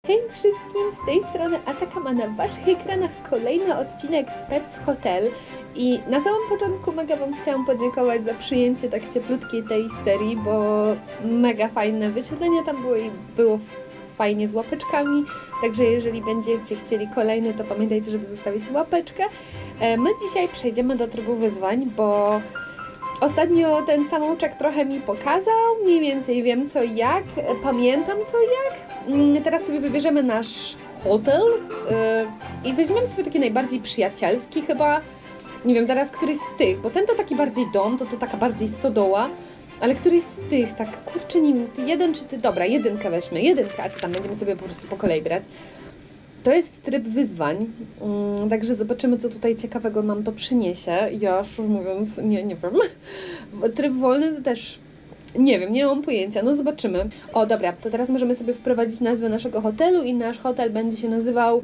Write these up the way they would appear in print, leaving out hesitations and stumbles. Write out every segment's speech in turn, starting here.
Hej wszystkim, z tej strony Atakama, na waszych ekranach kolejny odcinek Spec Hotel i na samym początku mega wam chciałam podziękować za przyjęcie tak cieplutkiej tej serii, bo mega fajne wyświetlenia tam były i było fajnie z łapeczkami, także jeżeli będziecie chcieli kolejny, to pamiętajcie, żeby zostawić łapeczkę. My dzisiaj przejdziemy do trybu wyzwań, bo ostatnio ten samouczek trochę mi pokazał, mniej więcej wiem co i jak, pamiętam co i jak. Teraz sobie wybierzemy nasz hotel i weźmiemy sobie taki najbardziej przyjacielski chyba, nie wiem teraz któryś z tych, bo ten to taki bardziej dom, to taka bardziej stodoła, ale któryś z tych, tak kurczę nie wiem, jeden czy ty, dobra, jedynkę weźmy, jedynkę, a co tam będziemy sobie po prostu po kolei brać. To jest tryb wyzwań, także zobaczymy co tutaj ciekawego nam to przyniesie, ja szczerze mówiąc nie wiem, tryb wolny to też nie wiem, nie mam pojęcia, no zobaczymy. O dobra, to teraz możemy sobie wprowadzić nazwę naszego hotelu i nasz hotel będzie się nazywał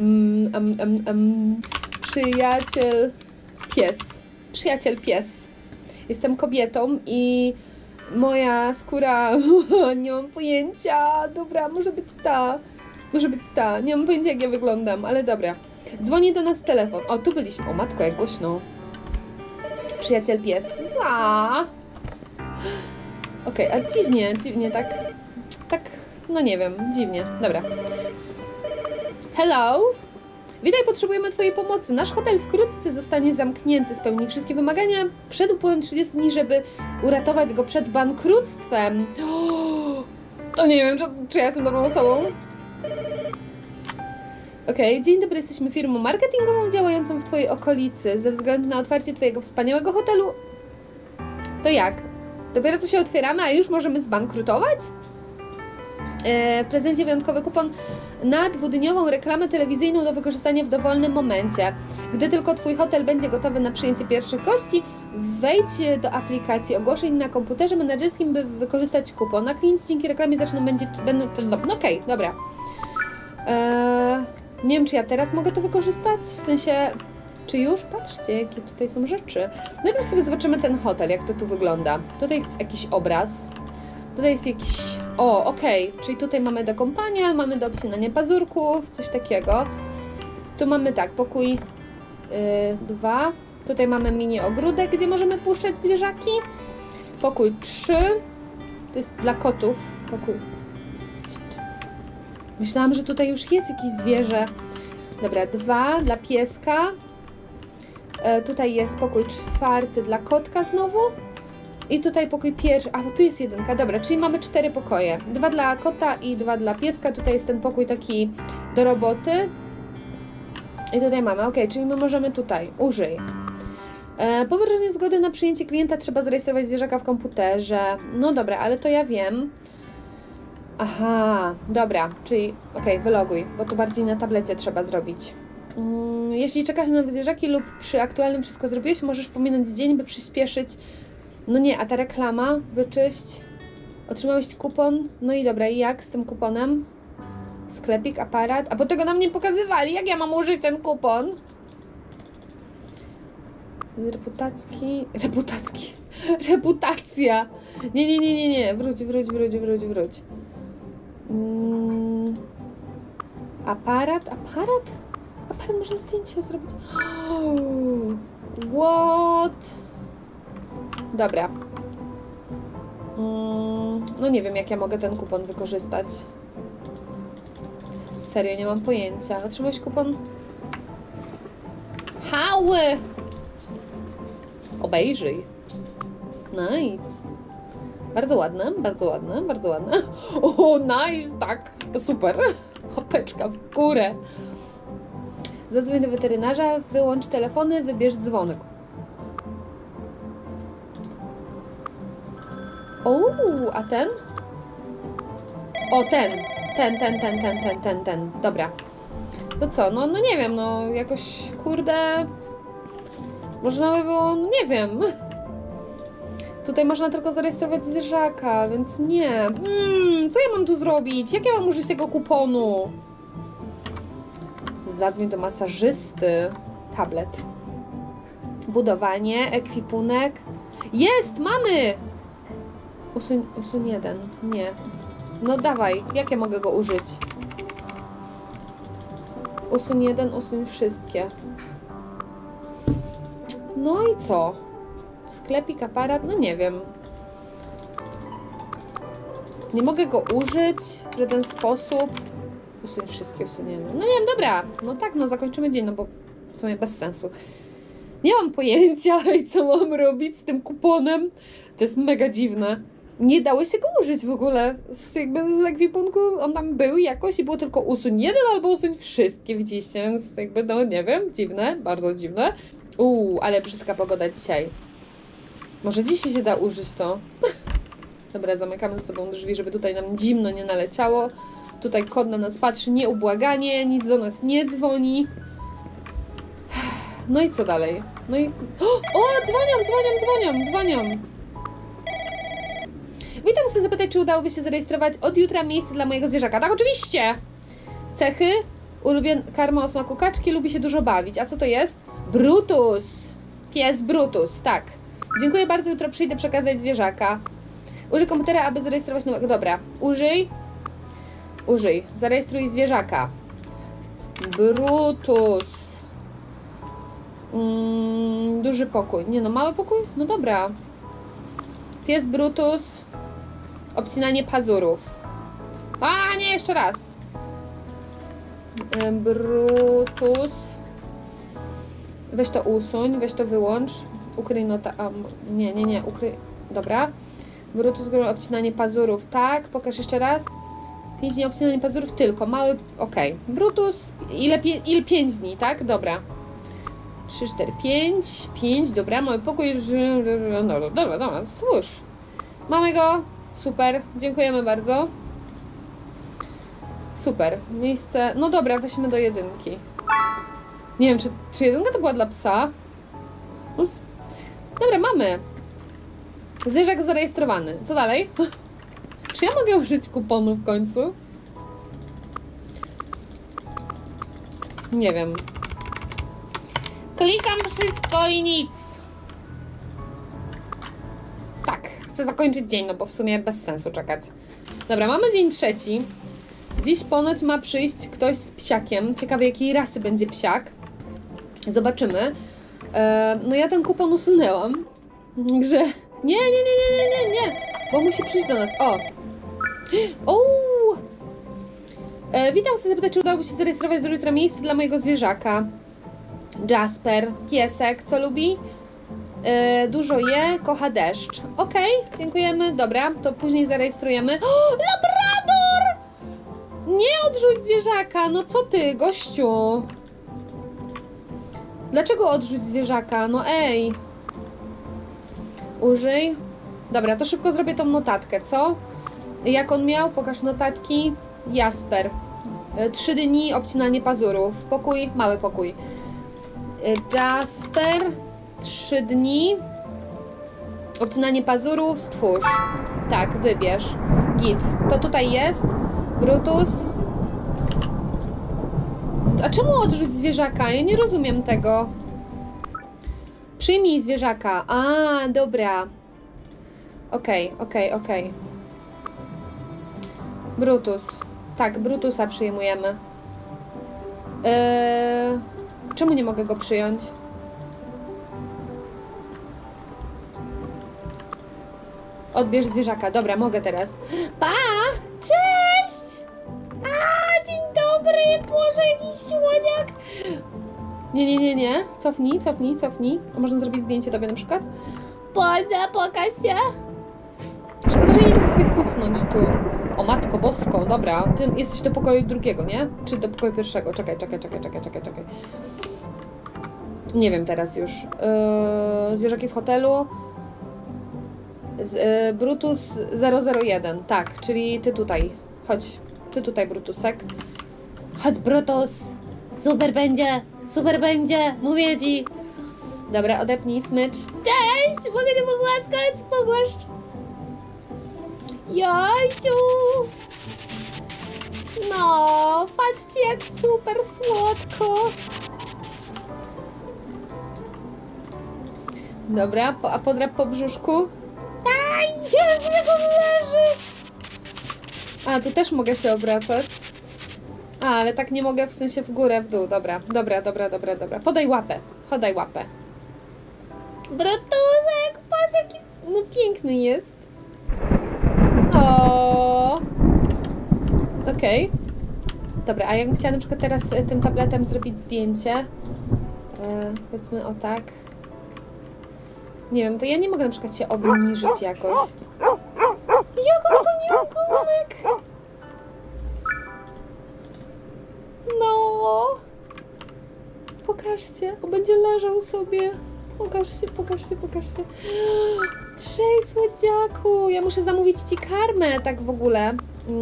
Przyjaciel Pies. Przyjaciel Pies. Jestem kobietą i moja skóra, nie mam pojęcia, dobra, może być ta, nie mam pojęcia jak ja wyglądam, ale dobra. Dzwoni do nas telefon, o tu byliśmy, o matko jak głośno. Przyjaciel Pies, Okej, a dziwnie, tak, no nie wiem, dziwnie, dobra. Hello? Witaj, potrzebujemy twojej pomocy. Nasz hotel wkrótce zostanie zamknięty, spełni wszystkie wymagania przed upływem 30 dni, żeby uratować go przed bankructwem. To nie wiem, czy ja jestem dobrą osobą. Okej, dzień dobry, jesteśmy firmą marketingową działającą w twojej okolicy. Ze względu na otwarcie twojego wspaniałego hotelu... To jak? Dopiero co się otwieramy, a już możemy zbankrutować? W prezencie wyjątkowy kupon na 2-dniową reklamę telewizyjną do wykorzystania w dowolnym momencie. Gdy tylko twój hotel będzie gotowy na przyjęcie pierwszych gości, wejdź do aplikacji ogłoszeń na komputerze menedżerskim, by wykorzystać kupon. A klienci dzięki reklamie będą... No okej, dobra. Nie wiem, czy ja teraz mogę to wykorzystać, w sensie... Czy już? Patrzcie, jakie tutaj są rzeczy. Najpierw sobie zobaczymy ten hotel, jak to tu wygląda. Tutaj jest jakiś obraz. Tutaj jest jakiś... O, okej. Czyli tutaj mamy do kąpania, mamy do obcinania pazurków, coś takiego. Tu mamy tak, pokój 2. Tutaj mamy mini ogródek, gdzie możemy puszczać zwierzaki. Pokój 3. To jest dla kotów. Pokój... Myślałam, że tutaj już jest jakieś zwierzę. Dobra, 2 dla pieska. Tutaj jest pokój 4 dla kotka znowu. I tutaj pokój pierwszy. A, tu jest 1. Dobra, czyli mamy 4 pokoje. 2 dla kota i 2 dla pieska. Tutaj jest ten pokój taki do roboty. I tutaj mamy, ok, czyli my możemy tutaj. Użyj. Po wyrażeniu zgody na przyjęcie klienta trzeba zarejestrować zwierzaka w komputerze. No dobra, ale to ja wiem. Aha, dobra, czyli okej, wyloguj, bo tu bardziej na tablecie trzeba zrobić. Jeśli czekasz na zwierzaki lub przy aktualnym wszystko zrobiłeś, możesz pominąć dzień, by przyspieszyć. No nie, a ta reklama, wyczyść. Otrzymałeś kupon, no i dobra, i jak z tym kuponem? Sklepik, aparat, a bo tego nam nie pokazywali, jak ja mam użyć ten kupon? Reputacja. Nie, wróć. Aparat, można zdjęcie zrobić. What? Dobra. No nie wiem, jak ja mogę ten kupon wykorzystać. Serio, nie mam pojęcia. Otrzymałeś kupon? Hały! Obejrzyj. Nice. Bardzo ładne. O, nice, tak, super. Łapeczka w górę. Zadzwoń do weterynarza, wyłącz telefony, wybierz dzwonek. O, a ten? O, ten. Dobra. To co, no nie wiem, no jakoś, kurde... Można by było, no nie wiem... Tutaj można tylko zarejestrować zwierzaka, więc nie. Co ja mam tu zrobić? Jak ja mam użyć tego kuponu? Zadzwoń do masażysty. Tablet. Budowanie, ekwipunek. Jest! Mamy! Usuń jeden. Nie. No dawaj, jak ja mogę go użyć? Usuń jeden, usuń wszystkie. No i co? Sklepik, aparat? No nie wiem. Nie mogę go użyć w żaden sposób. Usuń wszystkie usunięte. No nie wiem, dobra. No tak, no zakończymy dzień, no bo w sumie bez sensu. Nie mam pojęcia, co mam robić z tym kuponem. To jest mega dziwne. Nie dało się go użyć w ogóle. Z ekwipunku on tam był jakoś i było tylko usuń jeden albo usuń wszystkie, widzicie? Więc jakby, no nie wiem, dziwne, bardzo dziwne. Ale brzydka pogoda dzisiaj. Może dzisiaj się da użyć to. Dobra, zamykamy z sobą drzwi, żeby tutaj nam zimno nie naleciało. Tutaj kod na nas patrzy, nieubłaganie, nic do nas nie dzwoni. No i co dalej? No i... O, dzwonią! Witam, chcę zapytać, czy udałoby się zarejestrować od jutra miejsce dla mojego zwierzaka. Tak, oczywiście! Cechy? Karma o smaku kaczki, lubi się dużo bawić. A co to jest? Brutus! Pies Brutus, tak. Dziękuję bardzo, jutro przyjdę przekazać zwierzaka. Użyj komputera, aby zarejestrować nowego. Dobra, użyj. Zarejestruj zwierzaka. Brutus. Duży pokój. Nie no, mały pokój? No dobra. Pies Brutus. Obcinanie pazurów. A nie, jeszcze raz. Brutus. Weź to usuń, weź to wyłącz. Ukryj nota... Nie, ukryj... Dobra. Brutus, obcinanie pazurów, tak. Pokaż jeszcze raz. 5 dni obcinanie pazurów, tylko. Mały... Okej. Brutus... Ile 5 dni, tak? Dobra. 3, 4, 5, dobra, mały pokój, dobra, służ. Mamy go, super, dziękujemy bardzo. Super, miejsce, no dobra, weźmy do jedynki. Nie wiem, czy jedynka to była dla psa? Dobra, mamy. Zwierzak zarejestrowany, co dalej? Czy ja mogę użyć kuponu w końcu? Nie wiem. Klikam wszystko i nic. Tak, chcę zakończyć dzień, no bo w sumie bez sensu czekać. Dobra, mamy dzień trzeci. Dziś ponoć ma przyjść ktoś z psiakiem. Ciekawe, jakiej rasy będzie psiak. Zobaczymy. No ja ten kupon usunęłam. Także... Nie. Bo musi przyjść do nas. Witam, chcę zapytać, czy udałoby się zarejestrować do jutra miejsce dla mojego zwierzaka. Jasper, piesek, co lubi? Dużo je, kocha deszcz. Okej, dziękujemy, dobra, to później zarejestrujemy. Labrador! Nie odrzuć zwierzaka, no co ty, gościu? Dlaczego odrzuć zwierzaka? No ej. Użyj. Dobra, to szybko zrobię tą notatkę, co? Jak on miał? Pokaż notatki. Jasper. 3 dni, obcinanie pazurów. Pokój, mały pokój. Jasper, 3 dni, obcinanie pazurów, stwórz. Tak, wybierz. Git. To tutaj jest. Brutus. A czemu odrzuć zwierzaka? Ja nie rozumiem tego. Przyjmij zwierzaka. A, dobra. Okej. Brutus. Tak, Brutusa przyjmujemy. Czemu nie mogę go przyjąć? Odbierz zwierzaka. Dobra, mogę teraz. Pa! Cześć! Dzień dobry! Boże, jakiś słodziak! Nie. Cofnij. A można zrobić zdjęcie tobie na przykład? Poza, pokaż się! Szkoda, że nie mogę sobie kucnąć tu. O matko boską, dobra. Ty jesteś do pokoju drugiego, nie? Czy do pokoju pierwszego? Czekaj. Nie wiem teraz już. Zwierzaki w hotelu. Brutus 001. Tak, czyli ty tutaj. Chodź. Ty tutaj, Brutusek. Chodź, Brutus. Super będzie. Mówię ci. Dobra, odepnij smycz. Cześć! Mogę cię pogłaskać? Pogłaszcz. Jajciu! No, patrzcie jak super słodko. Dobra, a podrap po brzuszku. Aj, Jezu, jak on leży! A, tu też mogę się obracać. A, ale tak nie mogę w sensie w górę, w dół. Dobra. Podaj łapę. Brutuzek, patrz jaki... No piękny jest. O. Okej. Dobra, a jakbym chciała na przykład teraz tym tabletem zrobić zdjęcie. Powiedzmy o tak. Nie wiem, to ja nie mogę na przykład się obniżyć jakoś. Jak on goni ogonek! No! Pokażcie, on będzie leżał sobie. Pokażcie. Trzej słodziaku! Ja muszę zamówić ci karmę, tak w ogóle.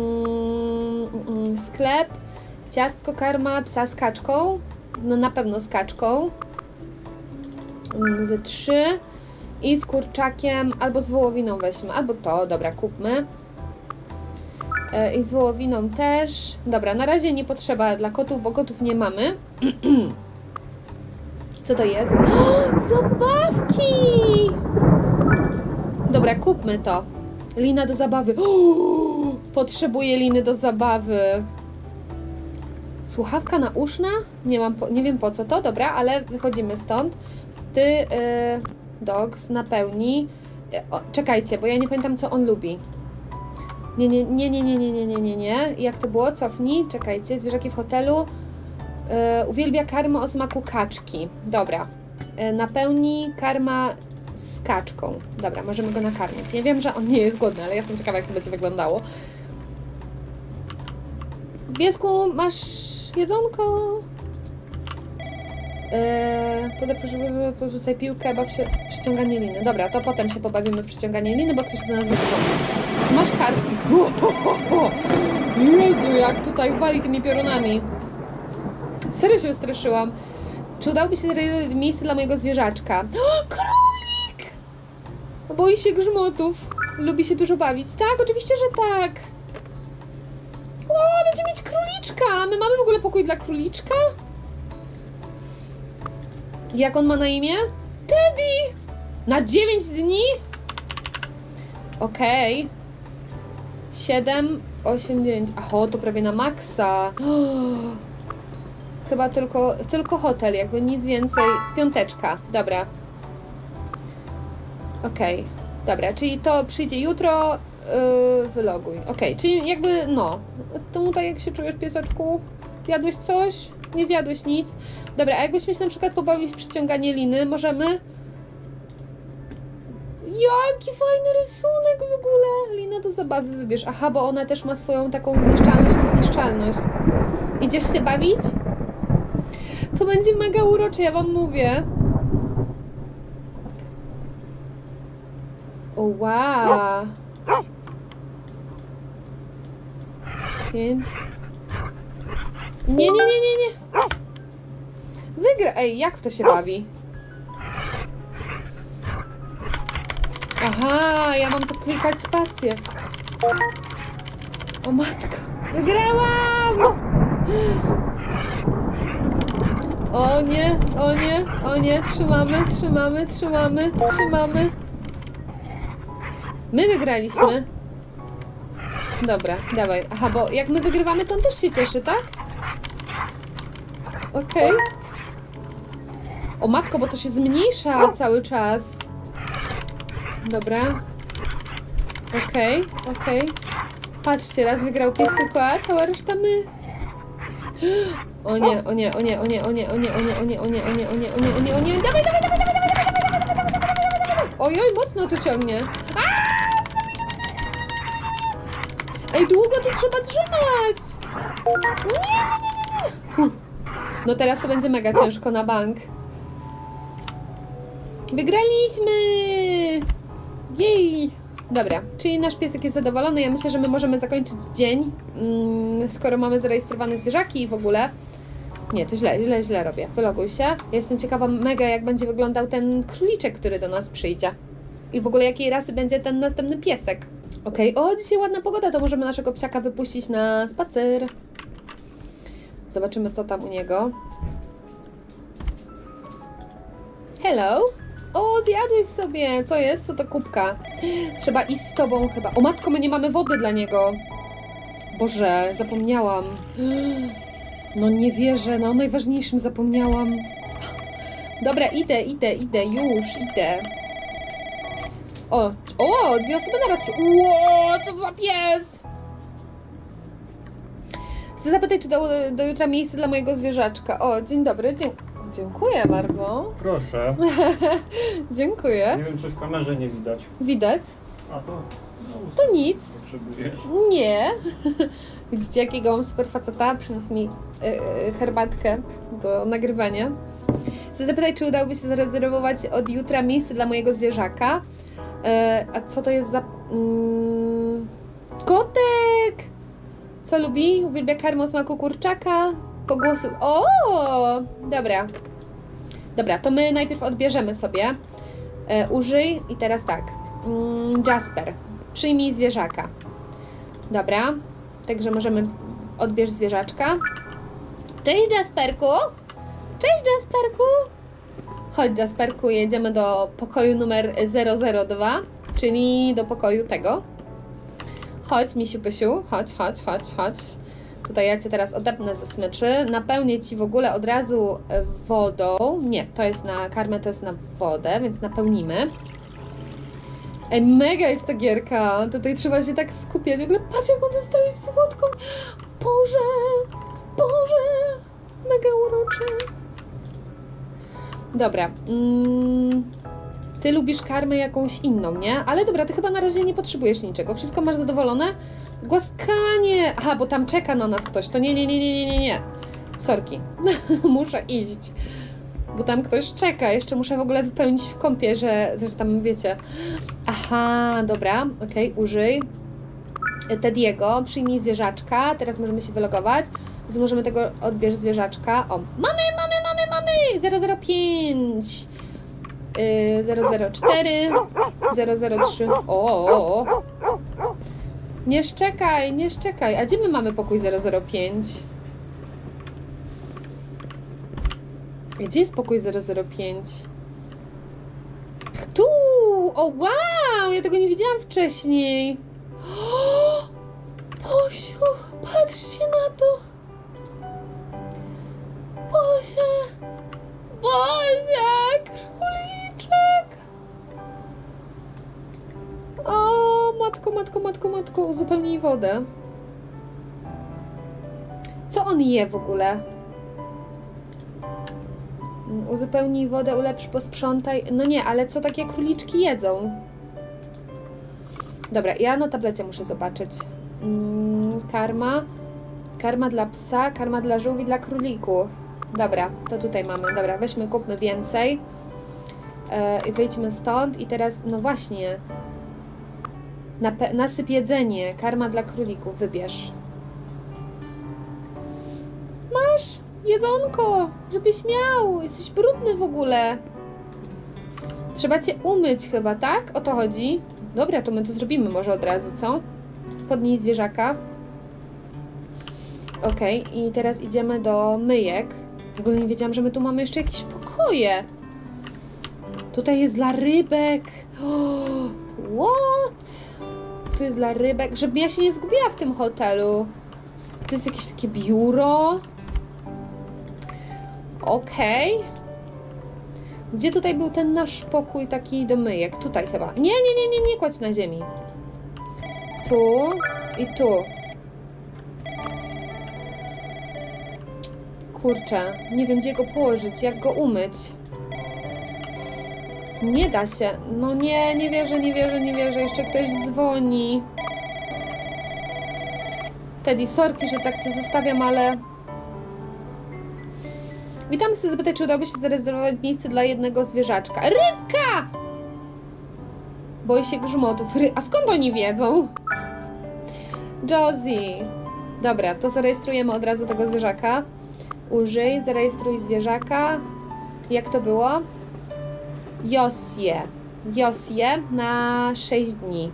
Sklep, ciastko, karma, psa z kaczką. No na pewno z kaczką. Ze 3. I z kurczakiem, albo z wołowiną weźmy, albo to, dobra, kupmy. I z wołowiną też. Dobra, na razie nie potrzeba dla kotów, bo kotów nie mamy. Co to jest? Zabawki! Dobra, kupmy to. Lina do zabawy. Potrzebuję liny do zabawy. Słuchawka nauszna? Nie wiem po co to, dobra, ale wychodzimy stąd. Ty, Dogs, napełni. Czekajcie, bo ja nie pamiętam, co on lubi. Nie. Jak to było? Cofnij. Czekajcie, zwierzaki w hotelu. Uwielbia karmę o smaku kaczki. Dobra. Napełni karma z kaczką. Dobra, możemy go nakarmić. Ja wiem, że on nie jest głodny, ale ja jestem ciekawa, jak to będzie wyglądało. Piesku, masz jedzonko? Porzucaj piłkę, baw się w przyciąganie liny. Dobra, to potem się pobawimy w przyciąganie liny, bo ktoś do nas zadzwoni. Masz kartę. Jezu, jak tutaj wali tymi piorunami. Serio się wystraszyłam. Czy udałoby się znaleźć miejsce dla mojego zwierzaczka? O, królik! Boi się grzmotów. Lubi się dużo bawić. Tak, oczywiście, że tak. O, będzie mieć króliczka. My mamy w ogóle pokój dla króliczka? Jak on ma na imię? Teddy! Na 9 dni? Okej. 7, 8, 9. Aho, to prawie na maksa. Chyba tylko hotel, jakby nic więcej. 5. Dobra. Okej. Dobra, czyli to przyjdzie jutro. Wyloguj. Okej, czyli jakby no. To tak jak się czujesz, pieseczku? Zjadłeś coś? Nie zjadłeś nic? Dobra, a jakbyśmy się na przykład pobawili w przyciąganie liny, możemy? Jaki fajny rysunek w ogóle! Lina do zabawy wybierz. Aha, bo ona też ma swoją taką zniszczalność, niezniszczalność. Idziesz się bawić? To będzie mega urocze, ja wam mówię. O, wow. 5. Nie. Wygra. Ej, jak to się bawi? Aha, ja mam tu klikać spację. O matko. Wygrałam! O nie. Trzymamy. My wygraliśmy. Dobra, dawaj. Aha, bo jak my wygrywamy, to on też się cieszy, tak? Okej. O matko, bo to się zmniejsza cały czas. Dobra. Okej. Patrzcie, raz wygrał pies tylko, a cała reszta my. O nie. Dawaj. Ojoj, mocno tu ciągnie. Ej, długo tu trzeba trzymać. Nie. No teraz to będzie mega ciężko na bank. Wygraliśmy! Jej! Dobra, czyli nasz piesek jest zadowolony. Ja myślę, że my możemy zakończyć dzień, skoro mamy zarejestrowane zwierzaki i w ogóle. Nie, to źle robię. Wyloguj się. Ja jestem ciekawa mega, jak będzie wyglądał ten króliczek, który do nas przyjdzie. I w ogóle jakiej rasy będzie ten następny piesek. Okej, o, dzisiaj ładna pogoda, to możemy naszego psiaka wypuścić na spacer. Zobaczymy, co tam u niego. Hello? O, zjadłeś sobie! Co jest? Co to kubka? Trzeba iść z tobą chyba. O matko, my nie mamy wody dla niego. Boże, zapomniałam. No nie wierzę, no o najważniejszym zapomniałam. Dobra, idę, już idę. O, dwie osoby naraz. Ło, co za pies! Chcę zapytać, czy do jutra miejsce dla mojego zwierzaczka. O, dzień dobry, dziękuję bardzo. Proszę. Dziękuję. Nie wiem, czy w kamerze nie widać. Widać? A to? No, To nic. potrzebujesz. Nie. Widzicie, jakiego mam super faceta? Przyniósł mi herbatkę do nagrywania. Chcę zapytać, czy udałoby się zarezerwować od jutra miejsce dla mojego zwierzaka. A co to jest za... kotek! Co lubi? Uwielbia karmę o smaku kurczaka. Po głosu... O! Dobra. Dobra, to my najpierw odbierzemy sobie. Użyj i teraz tak. Jasper, przyjmij zwierzaka. Dobra. Także możemy... Odbierz zwierzaczka. Cześć, Jasperku! Cześć, Jasperku! Chodź, Jasperku, jedziemy do pokoju numer 002, czyli do pokoju tego. Chodź, misiu pysiu, chodź. Tutaj ja Cię teraz odepnę ze smyczy. Napełnię Ci w ogóle od razu wodą. Nie, to jest na karmę, to jest na wodę, więc napełnimy. Ej, mega jest ta gierka. Tutaj trzeba się tak skupiać. W ogóle patrz, jak on dostaje słodką. Boże, mega uroczy. Dobra. Ty lubisz karmę jakąś inną, nie? Ale dobra, Ty chyba na razie nie potrzebujesz niczego. Wszystko masz zadowolone? Głaskanie! Aha, bo tam czeka na nas ktoś. To nie. Sorki. Muszę iść. Bo tam ktoś czeka. Jeszcze muszę w ogóle wypełnić w kąpie, że tam wiecie. Aha, dobra. Okej, użyj. Tediego, przyjmij zwierzaczka. Teraz możemy się wylogować. Więc możemy tego odbierz zwierzaczka. O, mamy! 005 004 003. O. Nie szczekaj. A gdzie my mamy pokój 005? Gdzie jest pokój 005? Tu! O, wow! Ja tego nie widziałam wcześniej. O, Posiu, patrzcie na to. Bosia, króliczek. O, matko, uzupełnij wodę. Co on je w ogóle? Uzupełnij wodę, ulepsz, posprzątaj. No nie, ale co takie króliczki jedzą? Dobra, ja na tablecie muszę zobaczyć. Karma dla psa, karma dla żółwi, dla królików. Dobra, to tutaj mamy. Dobra, weźmy, kupmy więcej. I wyjdźmy stąd. I teraz, no właśnie. Nasyp jedzenie. Karma dla królików. Wybierz. Masz jedzonko, żebyś miał. Jesteś brudny w ogóle. Trzeba Cię umyć chyba, tak? O to chodzi. Dobra, to my to zrobimy może od razu, co? Podnij zwierzaka. Okej, i teraz idziemy do myjek. W ogóle nie wiedziałam, że my tu mamy jeszcze jakieś pokoje. Tutaj jest dla rybek. What? Tu jest dla rybek. Żebym ja się nie zgubiła w tym hotelu. To jest jakieś takie biuro. Okej. Gdzie tutaj był ten nasz pokój taki do myjek? Tutaj chyba. Nie kładź na ziemi. Tu i tu. Kurczę, nie wiem gdzie go położyć, jak go umyć. Nie da się. No nie wierzę. Jeszcze ktoś dzwoni. Teddy, sorki, że tak Cię zostawiam, ale... Witam, chcę zapytać, czy udałoby się zarezerwować miejsce dla jednego zwierzaczka. Rybka! Boi się grzmotów. A skąd oni wiedzą? Josie. Dobra, to zarejestrujemy od razu tego zwierzaka. Użyj, zarejestruj zwierzaka. Jak to było? Josie na 6 dni.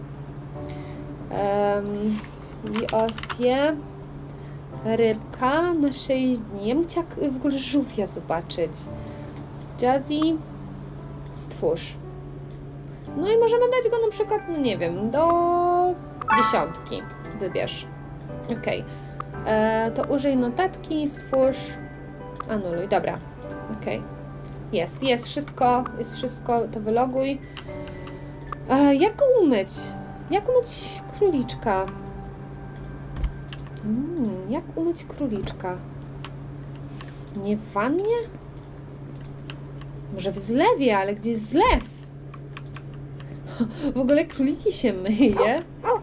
Josie. Rybka na 6 dni. Ja bym chciała w ogóle żółwia zobaczyć. Jazzy. Stwórz. No i możemy dać go na przykład, no nie wiem, do 10. Wybierz. Okej. To użyj notatki, stwórz, anuluj, dobra, okej. Jest wszystko, to wyloguj. Jak go umyć? Jak umyć króliczka? Jak umyć króliczka? Nie w wannie? Może w zlewie, ale gdzie jest zlew? W ogóle króliki się myje.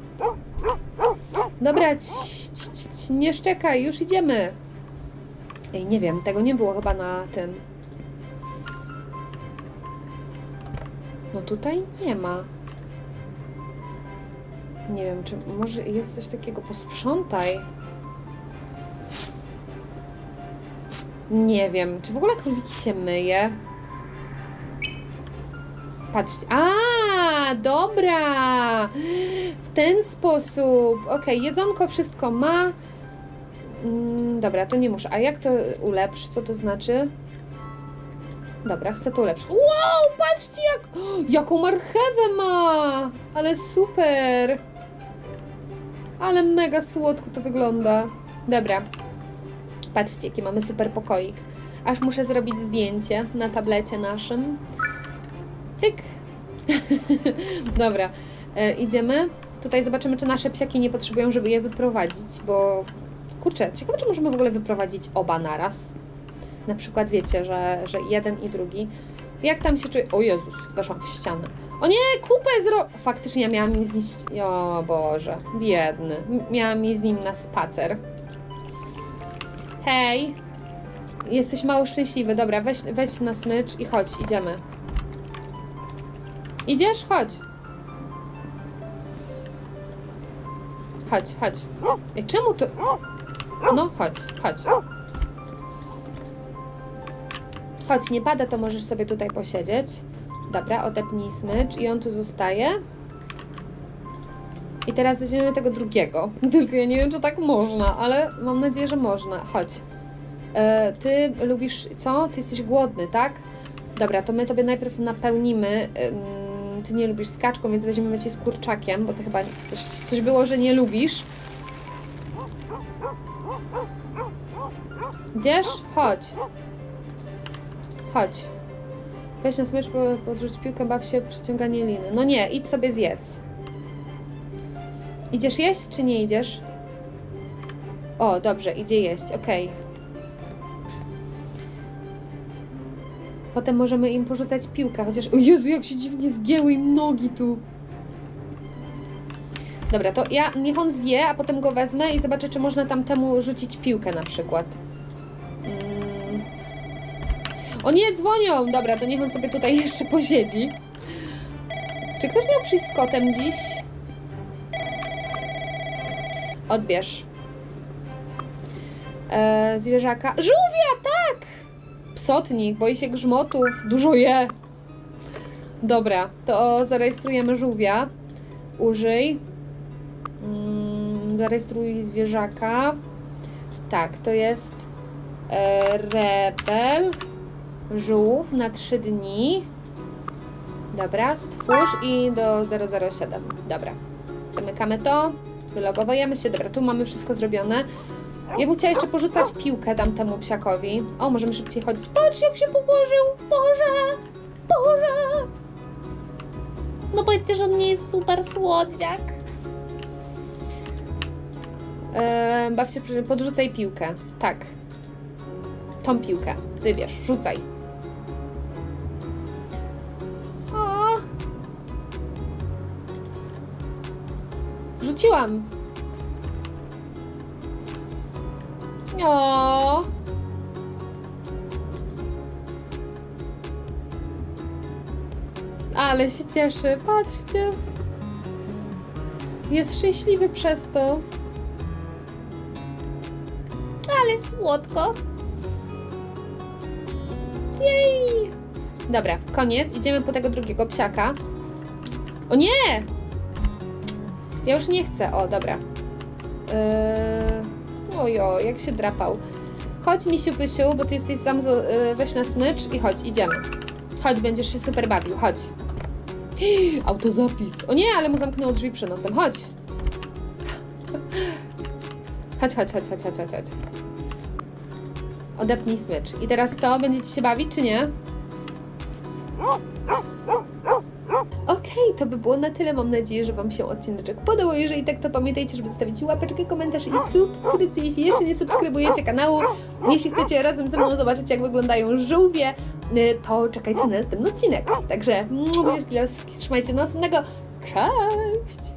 Dobra, nie szczekaj, już idziemy. Ej, nie wiem, tego nie było chyba na tym. No tutaj nie ma. Nie wiem, czy może jest coś takiego, posprzątaj. Nie wiem, czy w ogóle króliki się myje? Patrzcie. Dobra! W ten sposób. Okej, jedzonko wszystko ma. Dobra, to nie muszę. A jak to ulepsz? Co to znaczy? Dobra, chcę to ulepszyć. Wow, patrzcie jaką marchewę ma! Ale super! Ale mega słodko to wygląda. Dobra. Patrzcie, jaki mamy super pokoik. Aż muszę zrobić zdjęcie na tablecie naszym. Tyk. Dobra. Idziemy. Tutaj zobaczymy, czy nasze psiaki nie potrzebują, żeby je wyprowadzić, bo... Kurczę, ciekawe, czy możemy w ogóle wyprowadzić oba naraz. Na przykład wiecie, że jeden i drugi. Jak tam się czuje? O Jezus, weszłam w ścianę. O nie, kupę Faktycznie ja miałam mi zniszczyć... O Boże, biedny. Miałam mi z nim na spacer. Hej. Jesteś mało szczęśliwy. Dobra, weź na smycz i chodź, idziemy. Idziesz? Chodź. Chodź. Ej, czemu to... No, chodź. Chodź, nie pada, to możesz sobie tutaj posiedzieć. Dobra, odepnij smycz i on tu zostaje. I teraz weźmiemy tego drugiego. Tylko ja nie wiem, czy tak można, ale mam nadzieję, że można. Chodź. Ty lubisz... Co? Ty jesteś głodny, tak? Dobra, to my tobie najpierw napełnimy... Ty nie lubisz z kaczką, więc weźmiemy cię z kurczakiem, bo ty chyba coś było, że nie lubisz. Idziesz? Chodź. Weź na smycz, podrzuć piłkę, baw się w przyciąganie liny. No nie, idź sobie zjedz. Idziesz jeść, czy nie idziesz? O, dobrze, idzie jeść, okej. Potem możemy im porzucać piłkę, chociaż... O Jezu, jak się dziwnie zgięły im nogi tu. Dobra, to niech on zje, a potem go wezmę i zobaczę, czy można tam temu rzucić piłkę na przykład. O nie, dzwonią! Dobra, to niech on sobie tutaj jeszcze posiedzi. Czy ktoś miał przyjść z kotem dziś? Odbierz. Zwierzaka. Żółwia, tak! Psotnik, boi się grzmotów, dużo je. Dobra, to zarejestrujemy żółwia. Użyj. Zarejestruj zwierzaka. Tak, to jest rebel. Żółw na 3 dni. Dobra, stwórz i do 007. Dobra, zamykamy to. Wylogowujemy się. Dobra, tu mamy wszystko zrobione. Ja bym chciała jeszcze porzucać piłkę tamtemu psiakowi. O, możemy szybciej chodzić. Patrz, jak się położył! Boże! No powiedzcie, że on nie jest super słodziak. Baw się, podrzucaj piłkę. Tak. Tą piłkę. Wybierz, rzucaj. O! Rzuciłam. O! Ale się cieszy, patrzcie. Jest szczęśliwy przez to. Ale słodko. Jej! Dobra, koniec. Idziemy po tego drugiego psiaka. O nie! Ja już nie chcę. O, dobra. Ojo, jak się drapał. Chodź, misiu pysiu, bo ty jesteś sam, weź na smycz i chodź, idziemy. Chodź, będziesz się super bawił, chodź. Autozapis. O nie, ale mu zamknęło drzwi przed nosem, chodź. Chodź, chodź, chodź, chodź, chodź, chodź, chodź. Odepnij smycz. I teraz co? Będziecie się bawić, czy nie? Okej, to by było na tyle. Mam nadzieję, że Wam się odcineczek podobał. Jeżeli tak, to pamiętajcie, żeby zostawić łapeczkę, komentarz i subskrypcję, jeśli jeszcze nie subskrybujecie kanału. Jeśli chcecie razem ze mną zobaczyć, jak wyglądają żółwie, to czekajcie na następny odcinek. Także buziaczki dla Was wszystkich. Trzymajcie do następnego. Cześć!